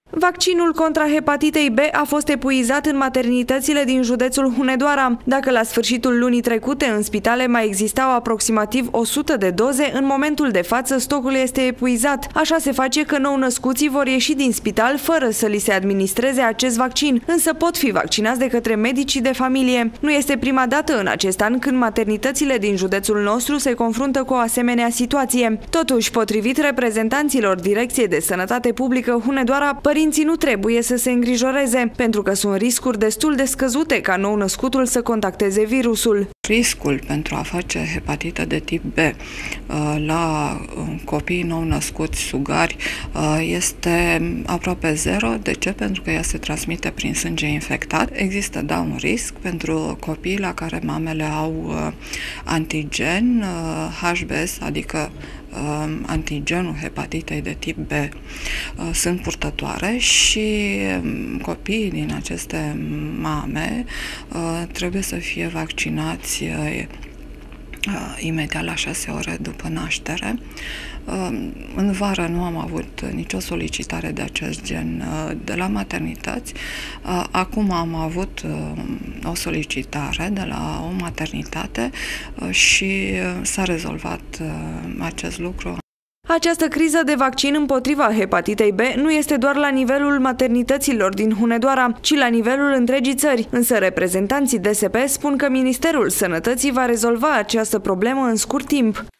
Vaccinul contra hepatitei B a fost epuizat în maternitățile din județul Hunedoara. Dacă la sfârșitul lunii trecute în spitale mai existau aproximativ 100 de doze, în momentul de față stocul este epuizat. Așa se face că nou-născuții vor ieși din spital fără să li se administreze acest vaccin, însă pot fi vaccinați de către medicii de familie. Nu este prima dată în acest an când maternitățile din județul nostru se confruntă cu o asemenea situație. Totuși, potrivit reprezentanților Direcției de Sănătate Publică Hunedoara, părinții nu trebuie să se îngrijoreze, pentru că sunt riscuri destul de scăzute ca nou-născutul să contacteze virusul. Riscul pentru a face hepatită de tip B la copiii nou-născuți sugari este aproape zero. De ce? Pentru că ea se transmite prin sânge infectat. Există, da, un risc pentru copiii la care mamele au antigen HBs, adică antigenul hepatitei de tip B, sunt purtătoare și copiii din aceste mame trebuie să fie vaccinați imediat la 6 ore după naștere. În vară nu am avut nicio solicitare de acest gen de la maternități. Acum am avut o solicitare de la o maternitate și s-a rezolvat acest lucru. Această criză de vaccin împotriva hepatitei B nu este doar la nivelul maternităților din Hunedoara, ci la nivelul întregii țări. Însă reprezentanții DSP spun că Ministerul Sănătății va rezolva această problemă în scurt timp.